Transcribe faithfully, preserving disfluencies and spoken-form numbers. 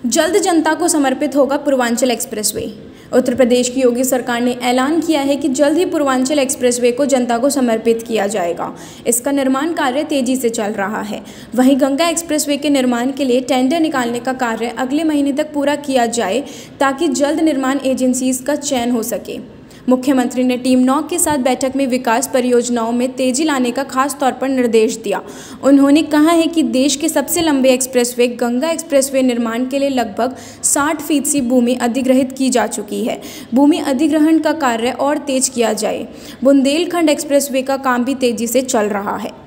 जल्द जनता को समर्पित होगा पूर्वांचल एक्सप्रेसवे। उत्तर प्रदेश की योगी सरकार ने ऐलान किया है कि जल्द ही पूर्वांचल एक्सप्रेसवे को जनता को समर्पित किया जाएगा। इसका निर्माण कार्य तेजी से चल रहा है। वहीं गंगा एक्सप्रेसवे के निर्माण के लिए टेंडर निकालने का कार्य अगले महीने तक पूरा किया जाए ताकि जल्द निर्माण एजेंसीज का चयन हो सके। मुख्यमंत्री ने टीम नौ के साथ बैठक में विकास परियोजनाओं में तेजी लाने का खास तौर पर निर्देश दिया। उन्होंने कहा है कि देश के सबसे लंबे एक्सप्रेसवे गंगा एक्सप्रेसवे निर्माण के लिए लगभग साठ फीसदी भूमि अधिग्रहित की जा चुकी है। भूमि अधिग्रहण का कार्य और तेज किया जाए। बुंदेलखंड एक्सप्रेसवे का काम भी तेजी से चल रहा है।